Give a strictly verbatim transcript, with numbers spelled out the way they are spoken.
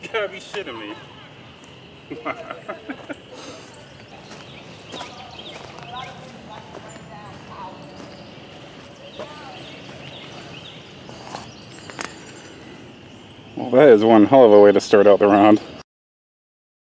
gotta be shitting me. Well, that is one hell of a way to start out the round.